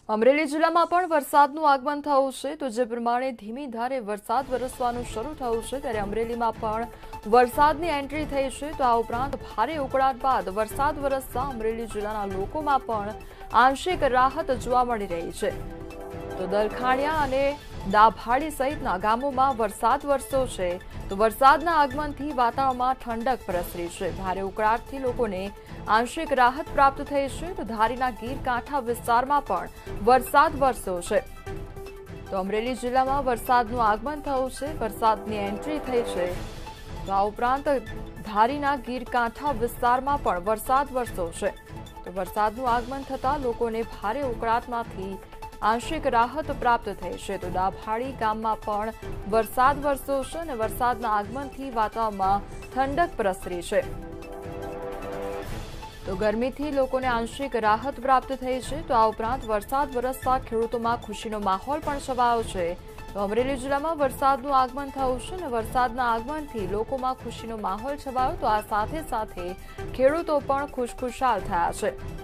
અમરેલી જિલ્લામાં પણ વરસાદનું આગમન થયું છે તો જે પ્રમાણે ધીમી ધારે વરસાદ વરસવાનું શરૂ થયું છે ત્યારે અમરેલીમાં પણ વરસાદની એન્ટ્રી થઈ છે તો આ ઉપરાંત ભારે ઉકળાટ બાદ વરસાદ વરસતા અમરેલી જિલ્લાના લોકોમાં પણ આંશિક રાહત જોવા મળી રહી છે તો દલખાણિયા અને દાભાડી સહિતના ગામોમાં વરસાદ વરસ્યો છે તો વરસાદના આગમનથી વાતાવરણમાં ઠંડક પ્રસરી છે ભારે ઉકળાટથી લોકોને આંશિક રાહત પ્રાપ્ત થઈ છે તો ધારીના ગીર કાંઠા વિસ્તારમાં પણ વરસાદ વરસ્યો છે તો અમરેલી જિલ્લામાં વરસાદનું આગમન થયું છે વરસાદની એન્ટ્રી થઈ છે તો આ ઉપરાંત ધારીના ગીર કાંઠા વિસ્તારમાં પણ વરસાદ વરસ્યો છે તો વરસાદનું આગમન થતાં લોકોને ભારે ઉકળાટમાંથી આંશિક રાહત પ્રાપ્ત થઈ છે તો દાભાડી ગામમાં પણ વરસાદ વરસ્યો છે અને વરસાદના આગમનથી વાતાવરણમાં ઠંડક પ્રસરી છે તો ગરમીથી લોકોને આંશિક રાહત પ્રાપ્ત થઈ છે તો આ ઉપરાંત વરસાદ વરસતા ખેડૂતોમાં ખુશીનો માહોલ પણ છવાયો છે તો અમરેલી જિલ્લામાં વરસાદનું આગમન થયું છે અને વરસાદના આગમનથી લોકોમાં ખુશીનો માહોલ છવાયો તો આ સાથે સાથે ખેડૂતો પણ ખુશખુશાલ થયા છે।